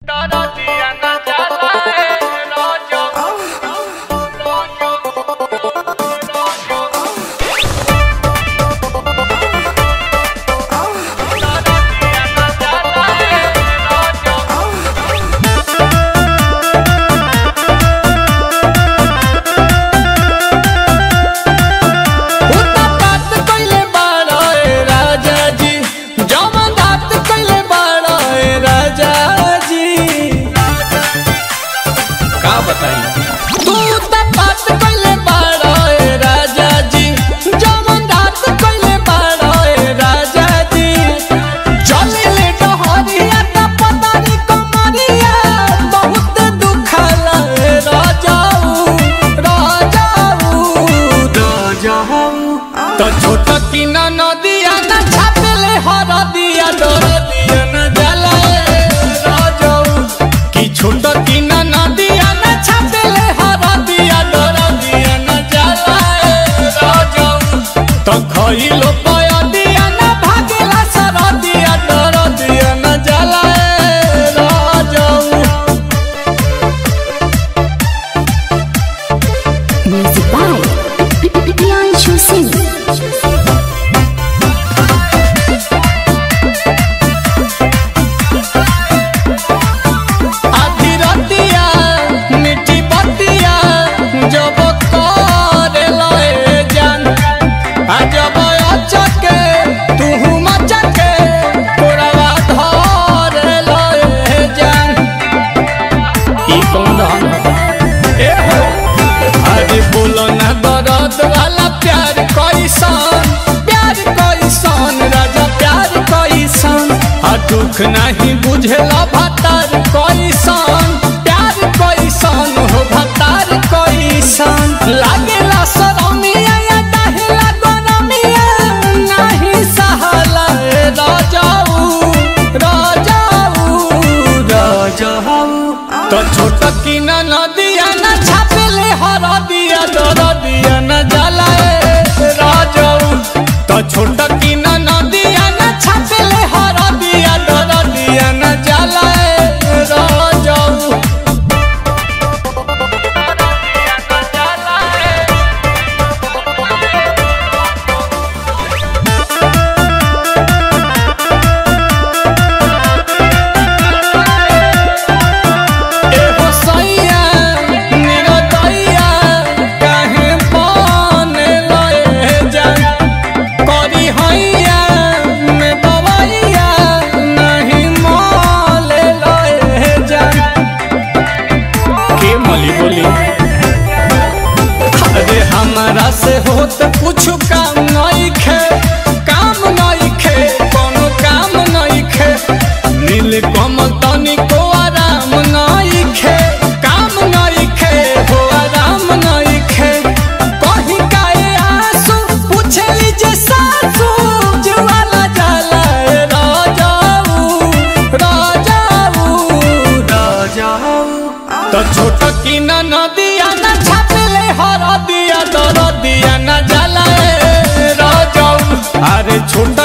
तो छोटा की ना नदिया ना छापेले हरदिया दरदिया ना जलाए राजाऊ की छोटा की ना नदिया ना छापेले हरदिया दरदिया ना जलाए राजाऊ तो खइलो पयदिया ना भागेला सरदिया दरदिया ना जलाए राजाऊ। Music by Priyanshu Singh। बोलो ना दर्द वाला प्यार कैसन राजा प्यार कैसन दुख नहीं बुझेला भतार कैसन प्यार कैसन हो भतार कैसन लागेला शरमिया या दहेला गरमिया नहीं सहला राजाऊ राजाऊ राजाऊ तो छोटा की ना नदिया ना छापेले हरदिया दरदिया न जलाए राजाऊ तो छोटा की ना नदिया ना छापेले हरदिया दरदिया न जलाए राजाऊ। अरे हमारा से होत कुछ काम नहीं खे कोनो काम नहीं खे नील कमल तनी को आराम नहीं खे काम नहीं खे हो आराम नहीं खे कहीं काए आंसू पूछे लीजिए सासू जुआला जाला राजाऊ राजाऊ राजाऊ तो छोटा की ना नदिया ना छापेले हरदिया दरदिया ना जलाए राजाऊ अरे छोटा